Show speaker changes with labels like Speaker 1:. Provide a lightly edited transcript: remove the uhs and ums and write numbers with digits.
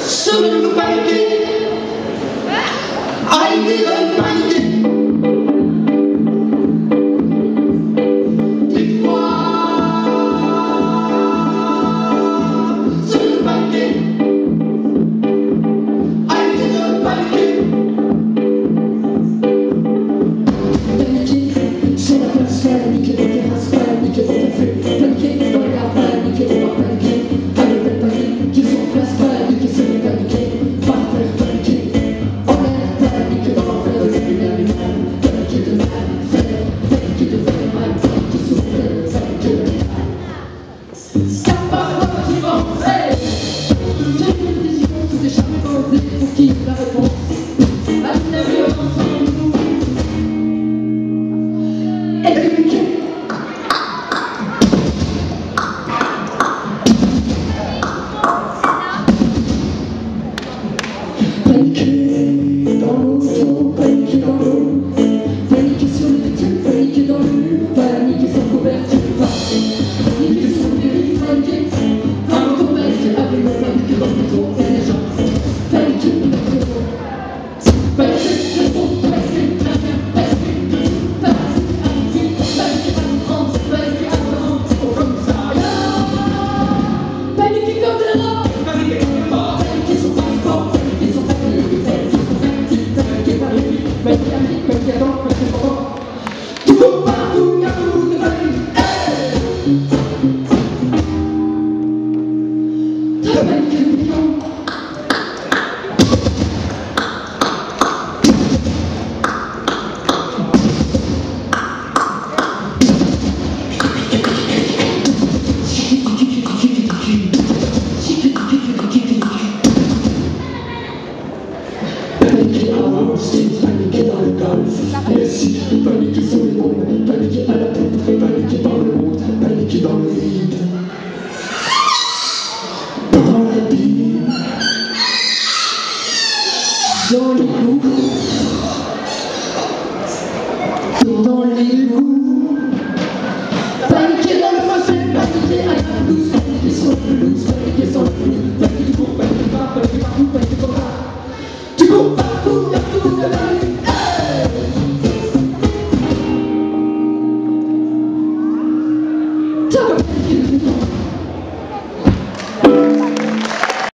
Speaker 1: Serons-nous paniqués? Allez, paniquer. Dites-moi, serons-nous paniqués? Allez, paniquer. Paniquer sur la place, paniquer des terrasses, paniquer des cafés, paniquer dans les gares, paniquer des bars, paniquer à l'hôtel Paris qui sont en place, paniquer sur les paniquer, par terre, paniquer en l'air, paniquer dans l'enfer des lumières du mal, paniquer de mal, faire, paniquer de vrai mal, paniquer sous le terre, paniquer de mal. Car par la qui pensait, j'ai pris des décisions sous des charmes posés pour qui la réponse à la violence en nous. Et communiquer. Paniquer dans l'auto, paniquer dans l'eau, paniquer sur le bitume, paniquer dans le mur, paniquer sans couverture, paniquer sur le dérive, paniquer dans l'automobile, avec le paniquer dans le métro, et les gens, paniquer dans le métro, paniquer le fond, paniquer la mer, paniquer à midi, paniquer à l'outrance, paniquer à l'outrance, au commissariat, paniquer comme des rats, paniquer comme des morts, paniquer son transport, paniquer son famille, paniquer par les vies, paniquer à midi, paniquer à temps, paniquer pendant. Tout court partout, car tout ne panique. T'as paniqué le million. Paniquer à Wall Street, paniquer dans le golf, et aussi paniquer sur les bombes, paniquer à la tête, paniquer dans le monde, paniquer dans le vide, dans l'abîme, dans l'égout, dans l'égout, paniquer dans le fossé, paniquer à la blouse, paniquer sur le pelouse, paniquer sans le pelouse, paniquer du cours, paniquer pas, paniquer partout, paniquer comme ça. Tu cours partout, y'a tout de la